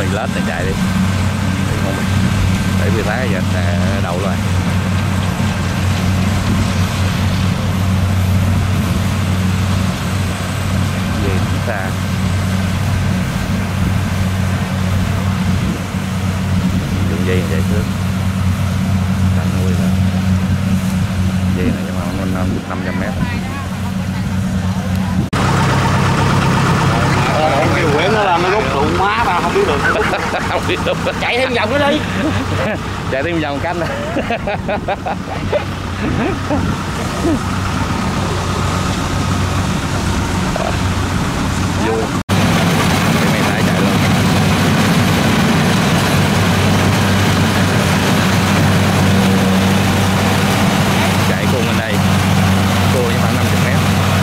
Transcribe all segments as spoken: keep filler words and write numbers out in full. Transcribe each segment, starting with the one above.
lết này chạy đi. Để vì thấy giờ đậu rồi. Gì chúng ta dùng dây chạy trước tặng nuôi rồi. Dây này trong năm trăm mét. Cái quyển nó làm nó rút đụng má ba không biết được. Không biết được. Chạy thêm vòng nữa đi. Chạy thêm vòng canh. Vui. Cái này phải chạy luôn. Chạy cuồng bên đây. Cua với khoảng năm mươi mét.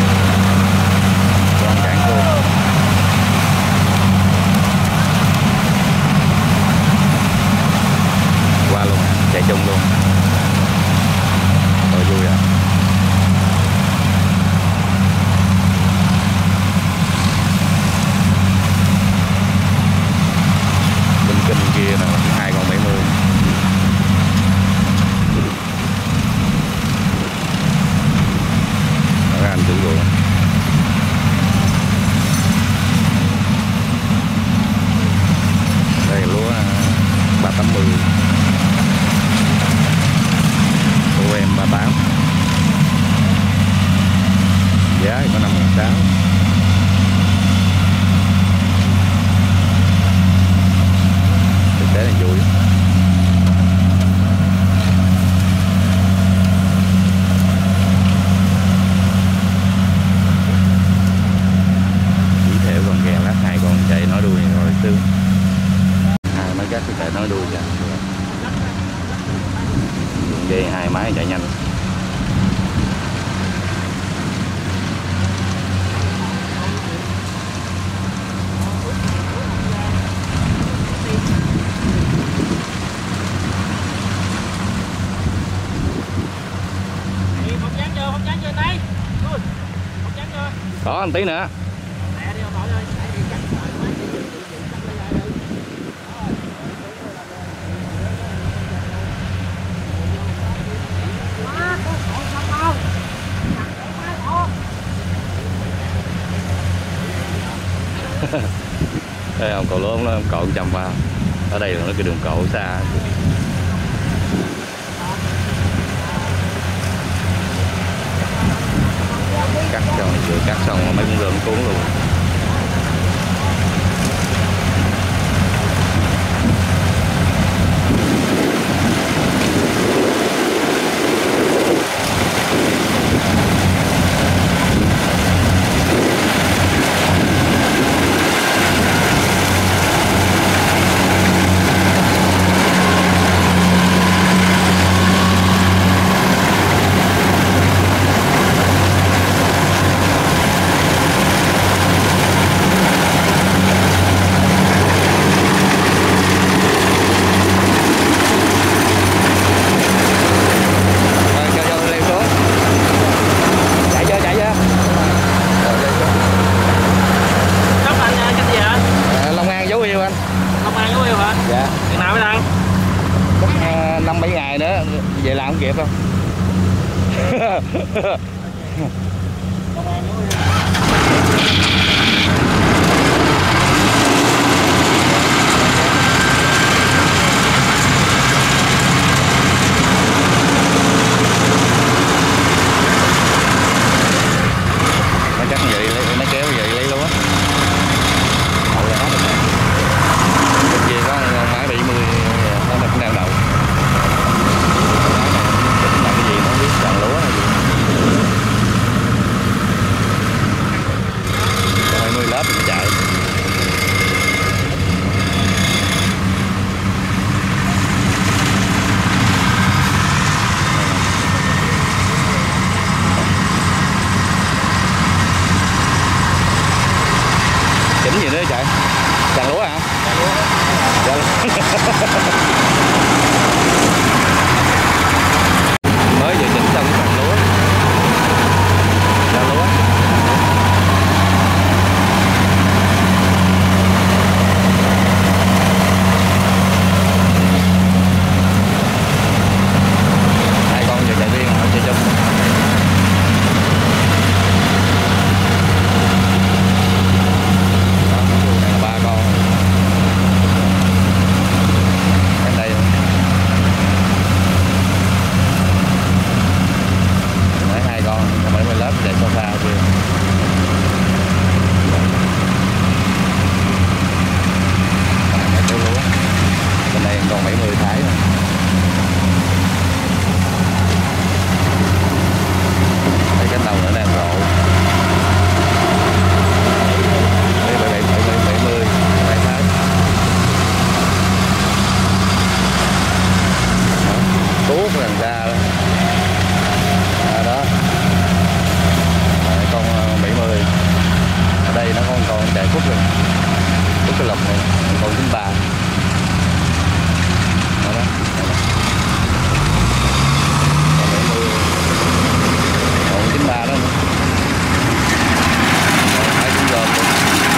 Còn cạn cua. Qua luôn, chạy chung luôn. Rồi vui à. Bên kênh kia là hai con bảy mươi. Đó anh chủ ruộng. Đây là lúa ba tám mươi. ô em ba tám. Giá thì có năm ngàn sáu. Thực tế là vui. Chỉ theo con ghe lát hai con chạy nói đuôi rồi sướng. Hai mấy cách chạy nói đuôi kìa. Dây hai máy chạy nhanh. Có một tí nữa. Đây ông cậu lớn nó cậu trăm vào. Ở đây là nó cái đường cậu xa. Cắt xong vừa cắt xong mấy con rơm cuốn luôn. Năm bảy ngày nữa về làm không kịp đâu. Nó chắc vậy nó kéo vậy lấy luôn á. Bên kia có máy bảy mươi nó cũng đang đậu. Là cái gì nó biết trồng lúa hay gì. hai mươi lớp mình chạy. Chỉnh gì nữa chạy? Trồng lúa hả? Trồng lúa. Mới vừa chỉnh xong trồng lúa. Trồng lúa. còn bảy mươi thái rồi. Đây cái nồng nữa đang rộ. Đây bảy bảy bảy bảy mươi hai thái. Tuốt lần ra đó. À, đó. Đây, con bảy mươi. Ở đây nó còn còn chạy phút rồi. Phút cái lọc này còn chín ba. Đó đó. Còn bảy mươi. Còn chín ba đó nữa. Hai cũng gồm luôn.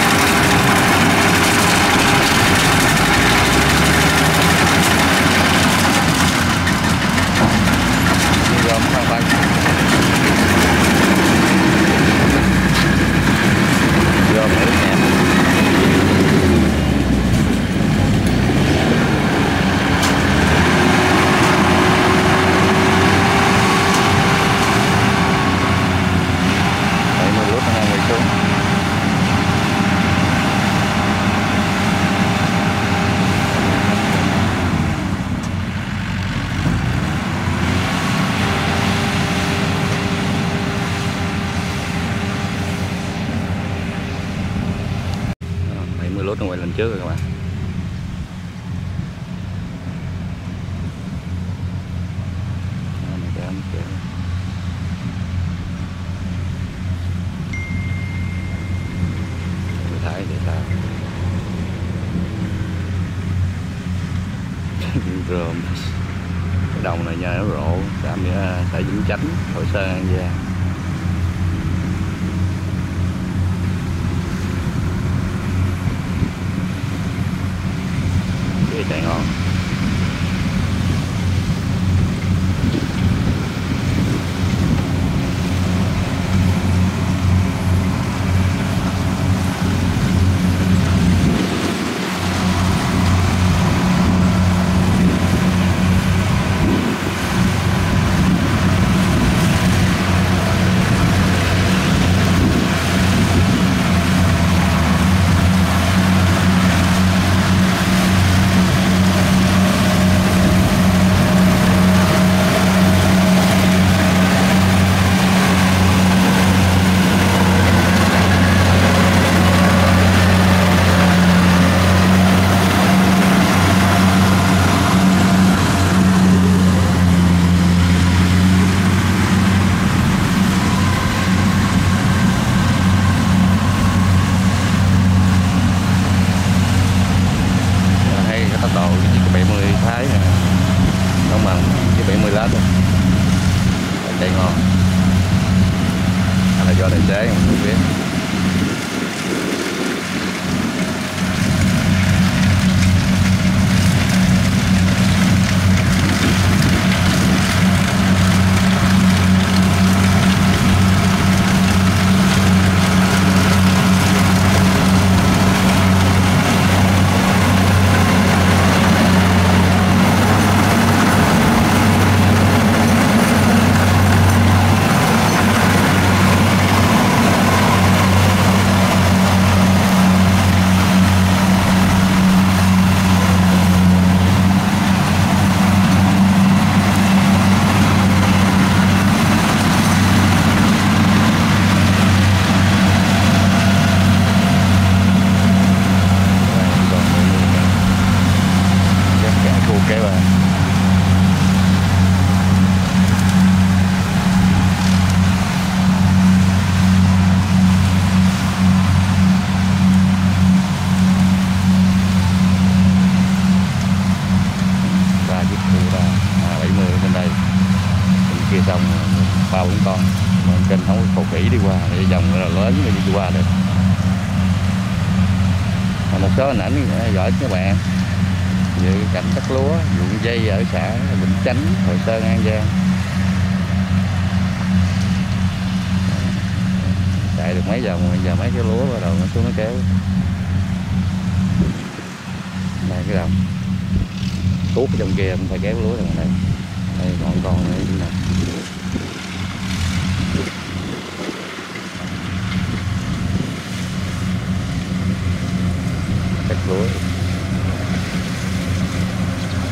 Gồm khoan khoan. Gồm nước nè. bảy mươi lít nó quay xuống. bảy mươi lốt nó quay lên trước rồi các bạn. Đó, mình kéo, mình kéo. Mình thấy thì sao? Rơm. Cái đồng này nha nó rộ, tạm nghĩa tại Vĩnh Chánh, Hội Sơn, An Giang. Chạy ngon. Tốc độ cái chiếc bảy mươi Thái này không bằng cái bảy mươi lát rồi. Chạy ngon. Hay là do tài xế không biết. Cái mà ra chiếc khu ra à, bảy mươi bên đây bên kia xong ba bốn con mà kênh không có cầu kỹ đi qua để dòng là lớn rồi đi qua được. Mà một số hình ảnh giỏi các bạn về cảnh đất lúa ruộng dây ở xã Vĩnh Chánh, Hội Sơn, An Giang. Chạy được mấy vòng giờ mấy cái lúa bắt đầu nó xuống nó kéo. Đây cái đồng tuốt cái trong kia mình phải kéo lúa đằng này. Đây còn con này cũng nè. Cắt lúa.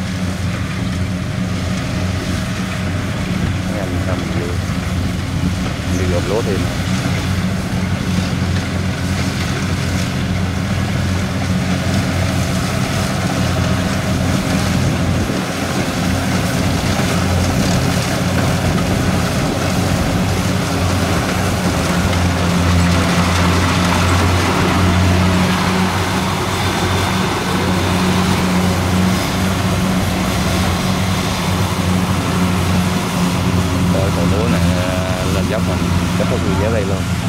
lúa thêm. Rồi còn lúa này lên dốc mình kết thúc video đây luôn.